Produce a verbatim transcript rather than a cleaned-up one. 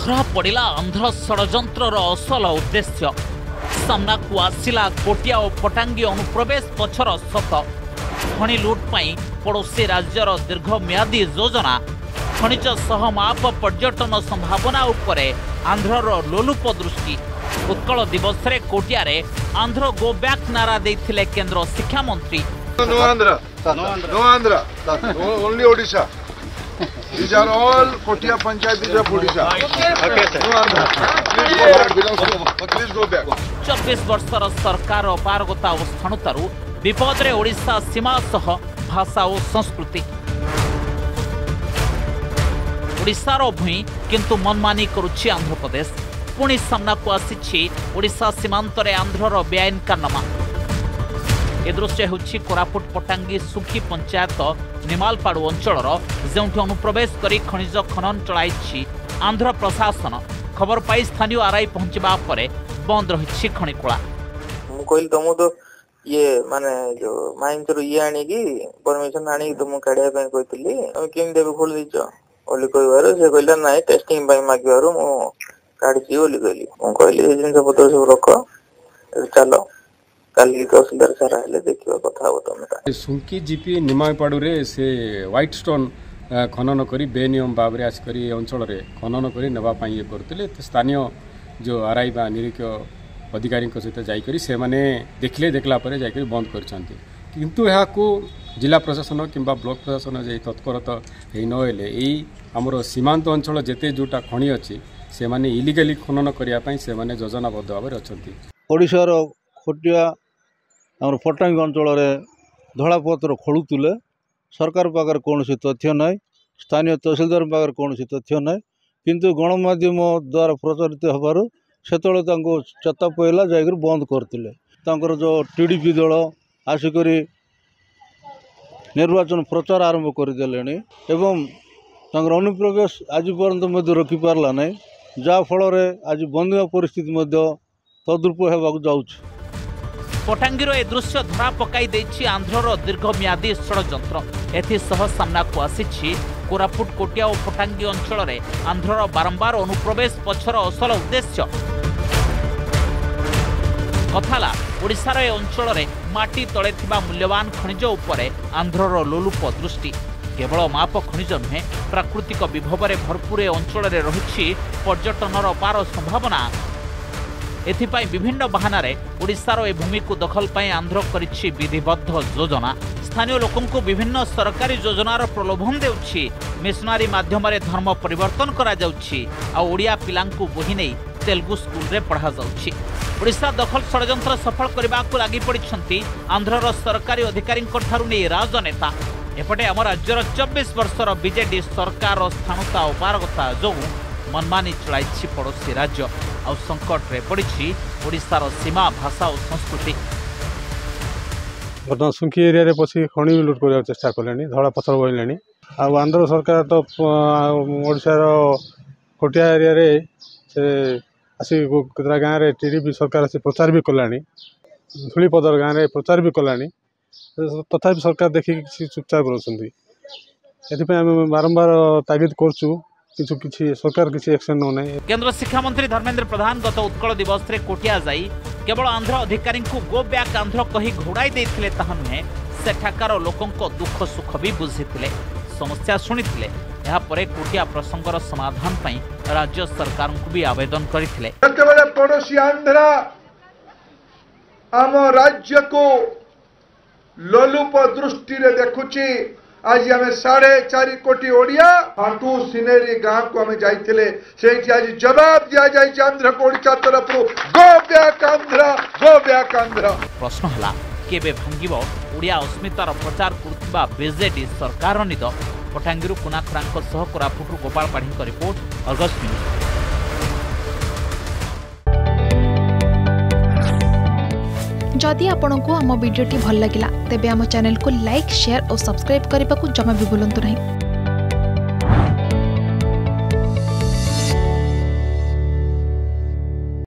धरा पड़ा आंध्र षड्यंत्र असल उद्देश्य सामना को आसिला कोटिया और पटांगी अनुप्रवेश पछर सत खनि लुट पाई पड़ोशी राज्यर दीर्घम्यादी योजना खनिज सह माप पर्यटन संभावना उपरे आंध्रर लोलुप दृष्टि उत्कल दिवस रे कोटिया रे आंध्र गो बैक नारा देथिले केंद्र शिक्षा मंत्री No Andhra, no Andhra, only Odisha. These are all Kotia Panchayat, these are Odisha. Okay, no Andhra. Please go back, belongs to, please go back. चौबीस वर्षर सरकार अपारगता और स्थाणुतारू विपद रे ओडिशा सीमा सह भाषा और संस्कृति ओडिशार भूमि किंतु मनमानी करुछि आंध्र प्रदेश पुणी सामना को आसिछि ओडिशा सीमांत रे आंध्रर बेआईन कारनामा ए दृश्य होछि कोरापुट पटांगी सुखी पंचायत निमालपाड़ू अंचलर जेउठी अनुप्रवेश करी खनिज खनन चलाइछि आंध्र प्रशासन खबर पाई स्थानीय आरआई पहुंचबा परे बंद रहिछि खनिकोला मु कहली तुम तो ये माने जो माइंस रो ये आनी की परमिशन आनी तुम काढिया पे कहतली हम केम देबे खोल दिछो ओली कहबारो से कहला नाही टेस्टिंग बाय मागिबारो मु काढिछि ओली कहली मु कहली ए जिन पत्र सब रखो चलो काली तहसीलदार सारा हेले देखिबा कथा हो तमे सुंकी जीपी निमायपाड़ू रे से व्हाइट स्टोन खनन करी बेनियम भाव आस करी अंचल रे खनन करी नेबा पई ये करथिले स्थानीय जो आरआई बा निरीक्षक अधिकारी सहित जाइकरी से माने देखले देखला परे जाइकरी बंद करछंती किंतु यहा को जिला प्रशासन किंबा ब्लॉक प्रशासन जे तत्परता हे नहेले एई हमरो सीमांत अंचल जेते जोटा खणी अछि से माने इलीगली खनन करिया पई से माने योजनाबद्ध भाव अछंती ओडिशा रो खोटिया आम पटांगी अंचल धड़ापत्र खोलुले सरकार पाखे कौन तथ्य ना स्थानीय तहसीलदार पाखे कौन तथ्य ना किंतु गणमाध्यम द्वारा प्रचारित होबार से चेता पहला जाकर बंद करते जो टीडीपी दल आसिक निर्वाचन प्रचार आरंभ करदे एवं अनुप्रवेश आज पर्यंत रखिपारा ना जहाँफल आज बंद परिस्थिति तद्रुप होगा जाऊँ पटांगीर ए दृश्य धरा पकाई देछि आंध्रर दीर्घम्यादी षड्यंत्र एथिसह सामना को आसिछि कोरापुट कोटिया और पटांगी अंचल रे आंध्रर बारंबार अनुप्रवेश पछर असल उद्देश्य कथाला ओडिशार ए अंचल रे माटी तळे थिबा मूल्यवान खनिज उपरे आंध्रर लोलुप दृष्टि केवल माप खनिज नुहे प्राकृतिक विभव रे भरपूर ए अंचल रे रहिछि पर्यटनर अपार संभावना एथिपाई विभिन्न बहाना रे ओडिशार ए भूमि को दखल पाई आंध्र करिछि विधिबद्ध योजना स्थानीय लोकन को विभिन्न सरकारी योजनार प्रलोभन देउछि मिशनरी माध्यम रे धर्म परिवर्तन करा जाउछि आ ओडिया पिलांकु बोहि नै तेलुगु स्कूल रे पढ़ा जाउछि ओडिशा दखल षड्यंत्र सफल करबा को लागि पड़िछंती आंध्रर सरकारी अधिकारी ठारू नै राजनेता एपटे हम राज्यर चौबीस वर्षर बीजेडी सरकार स्थाणुता उपारगता जो मनमानी चलाई पड़ोशी राज्य आ संकट रे पड़ी ओडिशार सीमा भाषा और संस्कृति बर्तमान सुंकी एरिया रे पसी खणी लुट कर चेष्टा कले धड़ा पथर बोले आंध्र सरकार तो ओडिशार कोटिया एरिया रे से आसी केतरा गाँव रे टीडीपी सरकार आसी प्रचार भी कलानी धूलीपदर गाँव रे प्रचार भी कलानी तथापि सरकार देखिए चुपचाप रही बारंबार तागिद करछु किछु किछि सरकार किछि एक्शन न नै केंद्र शिक्षा मंत्री धर्मेंद्र प्रधान गत उत्कल दिवस रे कोटिया जाई केवल आंध्र अधिकारी को गो बैक आंध्र कही घोड़ाई देथिले ताहा नुहे सेठाकार लोकन को दुख सुख भी बुझिथिले समस्या सुनिथिले एहा परे कोटिया प्रसंगर समाधान पई राज्य सरकार को भी आवेदन करिथिले केवल पड़ोशी आंध्र आम राज्य को लोलुप दृष्टि रे देखुची आज आम साढ़े चार कोटी ओडिया हाटू सिनेरी गाँव को आम जाइए से आज जवाब दि जाए आंध्र को ओडिशा तरफ go back Andhra go back Andhra प्रश्न है केबे भांगिब ओडिया अस्मितार प्रचार करुवा बीजेडी सरकार निद पटांगी कुनाखरांक सह Koraput Gopal Padhi report Argus News. जदि आपंक आम भिडी भल लगा तेब आम चैनल को लाइक शेयर और सब्सक्राइब करने को जमा भी भूलु नहीं।